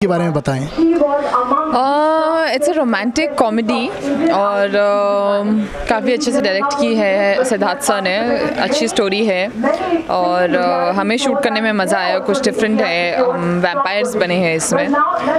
के बारे में बताएं। इट्स अ रोमांटिक कॉमेडी और काफ़ी अच्छे से डायरेक्ट की है सिद्धार्थ सर ने, अच्छी स्टोरी है और हमें शूट करने में मज़ा आया, कुछ डिफरेंट है, वैम्पायर्स बने हैं इसमें।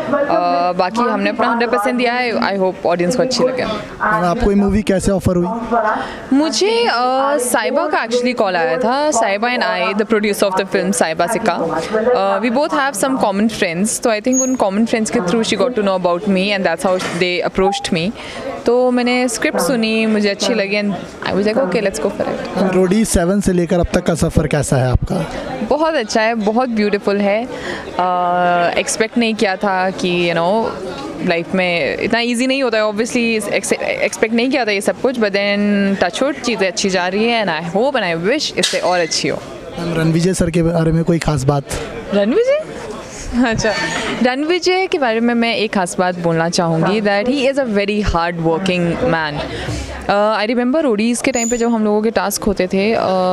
बाकी हमने अपना 100% दिया है, आई होप ऑडियंस को अच्छी लगे। आपको ये मूवी कैसे ऑफर हुई? मुझे साइबा का एक्चुअली कॉल आया था, Saiba and I the producer of the film Saiba Sikka, we both have some common friends, तो आई थिंक उन कॉमन फ्रेंड्स के through she got to know about me and that's how they approached me. तो मैंने script सुनी, मुझे अच्छी लगी and I was like okay let's go for it. Roadies 7 से लेकर अब तक का सफ़र कैसा है आपका? बहुत अच्छा है, बहुत ब्यूटीफुल है। एक्सपेक्ट नहीं किया था कि लाइफ में इतना इजी नहीं होता है, ऑब्वियसली एक्सपेक्ट नहीं किया था ये सब कुछ, बट देन टचवुड चीज़ें अच्छी जा रही है and I hope and I wish इससे और अच्छी हो। रणविजय सर के बारे में कोई खास बात? रणविजय, अच्छा, रणविजय के बारे में मैं एक खास बात बोलना चाहूँगी that he is a very hard working man. I remember Roadies के टाइम पे जब हम लोगों के टास्क होते थे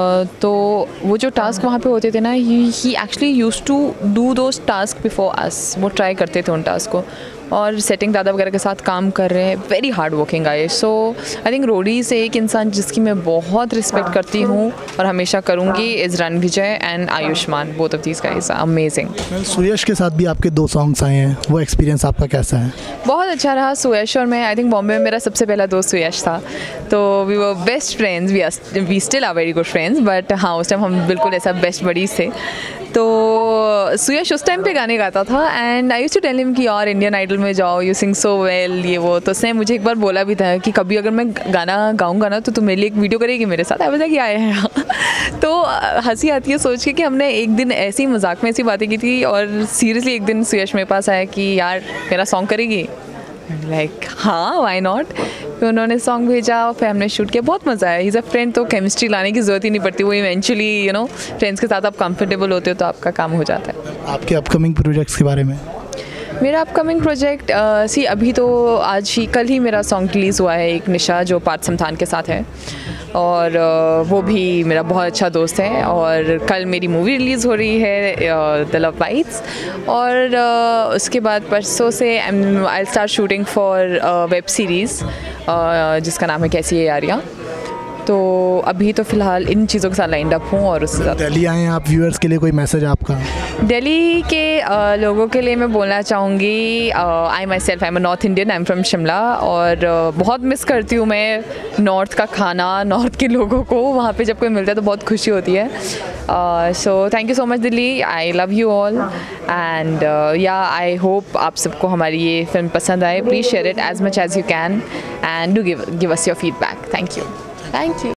तो वो जो टास्क वहाँ पे होते थे ना, he actually used to do those task before us, वो ट्राई करते थे उन टास्क को और सेटिंग दादा वगैरह के साथ काम कर रहे हैं, very hard working guy. So I think roadie से एक इंसान जिसकी मैं बहुत रिस्पेक्ट करती हूँ और हमेशा करूँगी is Rannvijay and Ayushmann, both of these guys are amazing. Suyash के साथ भी आपके 2 सॉन्ग्स आए हैं, वो एक्सपीरियंस आपका कैसा है? बहुत अच्छा रहा। सुयश और मैं, आई थिंक बॉम्बे में मेरा सबसे पहला दोस्त सुयश था, तो we were best friends, we still are very good friends, but हाँ उस टाइम हम बिल्कुल ऐसा बेस्ट बडीज थे। तो सुयश उस टाइम पे गाने गाता था and I used to tell him कि यार इंडियन आइडल में जाओ, यू सिंग सो वेल, ये वो। तो उसने मुझे एक बार बोला भी था कि कभी अगर मैं गाना गाऊंगा ना तो तुम मेरे लिए एक वीडियो करेगी मेरे साथ। आई वाज लाइक आया तो हंसी आती है सोच के कि हमने एक दिन ऐसी मजाक में ऐसी बातें की थी और सीरियसली एक दिन सुयश मेरे पास आया कि यार मेरा सॉन्ग करेगी, लाइक हाँ व्हाई नॉट। फिर उन्होंने सॉन्ग भेजा और फिर हमने शूट किया, बहुत मज़ा आया। इज़ अ फ्रेंड, तो केमिस्ट्री लाने की ज़रूरत ही नहीं पड़ती, वो इवेंचुअली फ्रेंड्स के साथ आप कंफर्टेबल होते हो तो आपका काम हो जाता है। आपके अपकमिंग प्रोजेक्ट्स के बारे में? मेरा अपकमिंग प्रोजेक्ट अभी तो कल ही मेरा सॉन्ग रिलीज़ हुआ है, एक निशा जो पार्थ समथान के साथ है और वो भी मेरा बहुत अच्छा दोस्त है। और कल मेरी मूवी रिलीज़ हो रही है द लव बाइट्स, और उसके बाद परसों से I start shooting for web series जिसका नाम है कैसी है यारियाँ। तो अभी तो फ़िलहाल इन चीज़ों के साथ लाइंड अप हूँ। और उससे ज़्यादा दिल्ली आए हैं आप, व्यूअर्स के लिए कोई मैसेज आपका? दिल्ली के लोगों के लिए मैं बोलना चाहूँगी, I myself, I am a north Indian, I am from Shimla, और बहुत मिस करती हूँ मैं नॉर्थ का खाना, नॉर्थ के लोगों को। वहाँ पे जब कोई मिलता है तो बहुत खुशी होती है। So thank you so much Delhi, I love you all and yeah I hope आप सबको हमारी ये फिल्म पसंद आए। Please share it as much as you can and do give us your feedback. Thank you.